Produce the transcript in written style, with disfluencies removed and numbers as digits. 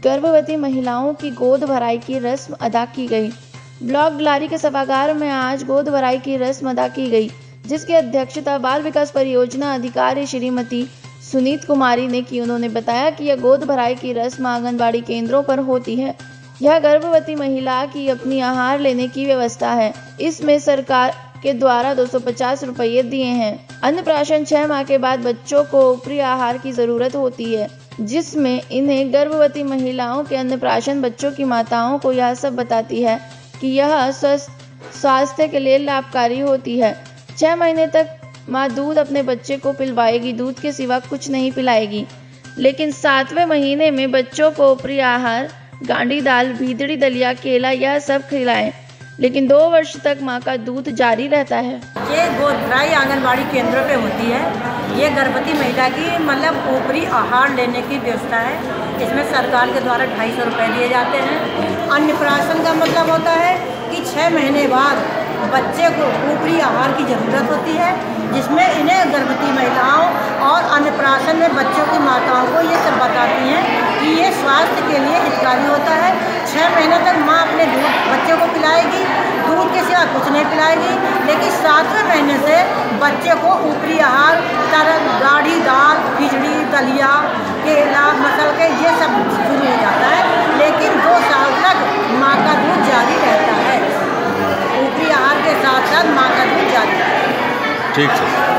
गर्भवती महिलाओं की गोद भराई की रस्म अदा की गई। ब्लॉक डलारी के सभागार में आज गोद भराई की रस्म अदा की गई, जिसकी अध्यक्षता बाल विकास परियोजना अधिकारी श्रीमती सुनीत कुमारी ने की। उन्होंने बताया कि यह गोद भराई की रस्म आंगनबाड़ी केंद्रों पर होती है। यह गर्भवती महिला की अपनी आहार लेने की व्यवस्था है। इसमें सरकार के द्वारा 250 रुपये दिए हैं। अन्नप्राशन 6 माह के बाद बच्चों को ऊपरी आहार की जरूरत होती है, जिसमें इन्हें गर्भवती महिलाओं के अन्नप्राशन बच्चों की माताओं को यह सब बताती है कि यह स्वास्थ्य के लिए लाभकारी होती है। 6 महीने तक माँ दूध अपने बच्चे को पिलवाएगी, दूध के सिवा कुछ नहीं पिलाएगी। लेकिन 7वें महीने में बच्चों को ऊपरी आहार, गांडी दाल, भीदड़ी दलिया, केला यह सब खिलाएं। लेकिन 2 वर्ष तक माँ का दूध जारी रहता है। ये गोद भराई आंगनबाड़ी केंद्र पे होती है। ये गर्भवती महिला की मतलब ऊपरी आहार लेने की व्यवस्था है। इसमें सरकार के द्वारा 250 रुपये दिए जाते हैं। अन्नप्राशन का मतलब होता है कि 6 महीने बाद बच्चे को ऊपरी आहार की ज़रूरत होती है, जिसमें इन्हें गर्भवती महिलाओं और अन्नप्राशन में बच्चों की माताओं को ये सब बताती हैं कि ये स्वास्थ्य के लिए हितकारी होता है। 6 महीने तक माँ अपने दूध बच्चे को पिलाएगी, दूध के सिवा कुछ नहीं पिलाएगी। लेकिन 7वें महीने से बच्चे को ऊपरी आहार, तरल, गाढ़ी दाल, खिचड़ी, दलिया, केला, मसल के ये सब शुरू हो जाता है। लेकिन 2 साल तक माँ का दूध जारी रहता है। ऊपरी आहार के साथ साथ माँ का दूध जारी रहता है। ठीक है।